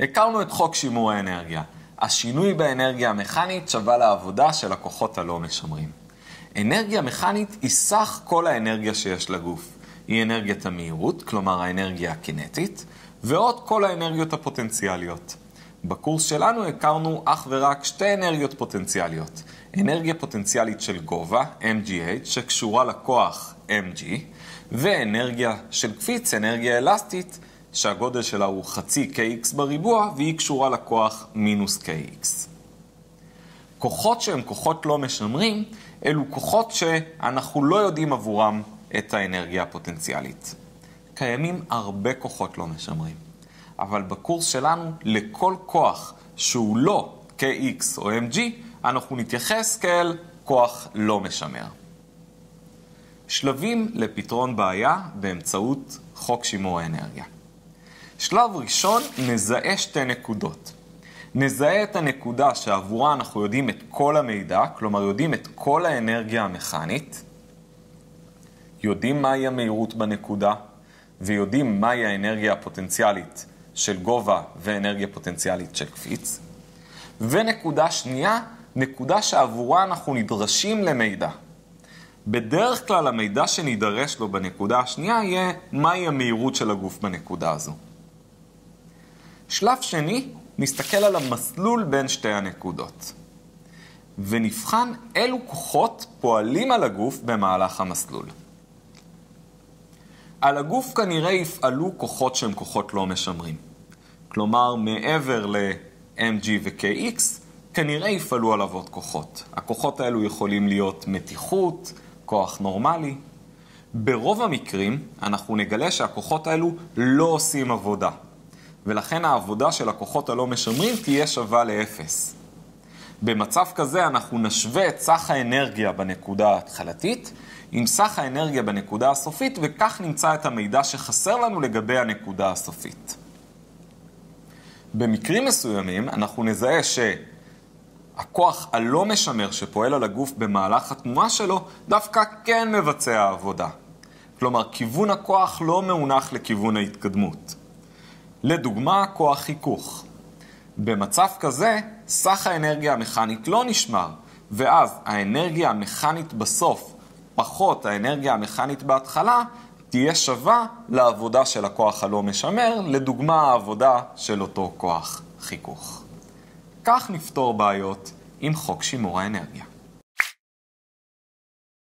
הכרנו את חוק שימור האנרגיה. השינוי באנרגיה המכנית שווה לעבודה של הכוחות הלא משמרים. אנרגיה מכנית היא סך כל האנרגיה שיש לגוף. היא אנרגיית המהירות, כלומר האנרגיה הקינטית, ועוד כל האנרגיות הפוטנציאליות. בקורס שלנו הכרנו אך ורק שתי אנרגיות פוטנציאליות. אנרגיה פוטנציאלית של גובה, mgh, שקשורה לכוח mg, ואנרגיה של קפיץ, אנרגיה אלסטית, שהגודל שלה הוא חצי kx בריבוע, והיא קשורה לכוח מינוס kx. כוחות שהם כוחות לא משמרים, אלו כוחות שאנחנו לא יודעים עבורם את האנרגיה הפוטנציאלית. קיימים הרבה כוחות לא משמרים. אבל בקורס שלנו, לכל כוח שהוא לא kx או mg, אנחנו נתייחס כאל כוח לא משמר. שלבים לפתרון בעיה באמצעות חוק שימור האנרגיה. שלב ראשון, נזהה שתי נקודות. נזהה את הנקודה שעבורה אנחנו יודעים את כל המידע, כלומר יודעים את כל האנרגיה המכנית, יודעים מהי המהירות בנקודה, ויודעים מהי האנרגיה הפוטנציאלית של גובה ואנרגיה פוטנציאלית של קפיץ. ונקודה שנייה, נקודה שעבורה אנחנו נדרשים למידע. בדרך כלל המידע שנידרש לו בנקודה השנייה יהיה מהי המהירות של הגוף בנקודה הזו. שלב שני, נסתכל על המסלול בין שתי הנקודות. ונבחן אילו כוחות פועלים על הגוף במהלך המסלול. על הגוף כנראה יפעלו כוחות שהם כוחות לא משמרים. כלומר, מעבר ל-mg ו-kx, כנראה יפעלו עליו עוד כוחות. הכוחות האלו יכולים להיות מתיחות, כוח נורמלי. ברוב המקרים אנחנו נגלה שהכוחות האלו לא עושים עבודה. ולכן העבודה של הכוחות הלא משמרים תהיה שווה לאפס. במצב כזה אנחנו נשווה את סך האנרגיה בנקודה ההתחלתית עם סך האנרגיה בנקודה הסופית, וכך נמצא את המידע שחסר לנו לגבי הנקודה הסופית. במקרים מסוימים אנחנו נזהה שהכוח הלא משמר שפועל על הגוף במהלך התנועה שלו דווקא כן מבצע עבודה. כלומר, כיוון הכוח לא מאונח לכיוון ההתקדמות. לדוגמה, כוח חיכוך. במצב כזה, סך האנרגיה המכנית לא נשמר, ואז האנרגיה המכנית בסוף, פחות האנרגיה המכנית בהתחלה, תהיה שווה לעבודה של הכוח הלא משמר, לדוגמה העבודה של אותו כוח חיכוך. כך נפתור בעיות עם חוק שימור האנרגיה.